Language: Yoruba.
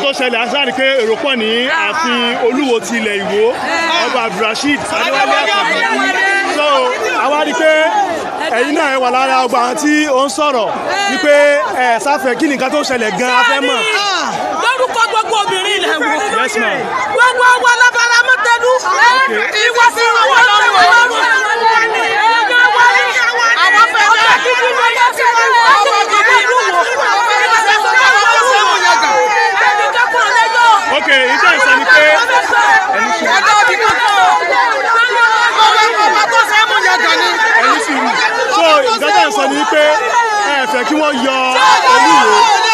tó ṣẹlẹ̀ aṣáájú pé èrò pọ̀ ní ààfin Olúwo ti ilẹ̀ Ìwó ọba Abdulrasheed Adéwálé Àkànbí so àwa rí pé ẹ̀yin náà wà lára ọgbà àwọn tí ó ń sọ̀rọ̀ wípé sáfẹ́ kí nìkan tó ṣẹlẹ̀ gan afẹ́ mọ̀. lórúkọ gbogbo obìnrin ilẹ̀ wo Yes, ma'am. gbogbo ọwọ́ lábára mọ́tẹ́lú ìwọ sí ìwọ lọ́rùn àwọn fẹ́ ọjọ́ kíkí ló yẹ sí ọjọ́ ìjọba ìlú wo ok ìjọ ìsọ ni pé ẹni sì so ìjọba ìsọ ni pé ẹ fẹ́ kí wọ́n yọ Olúwo.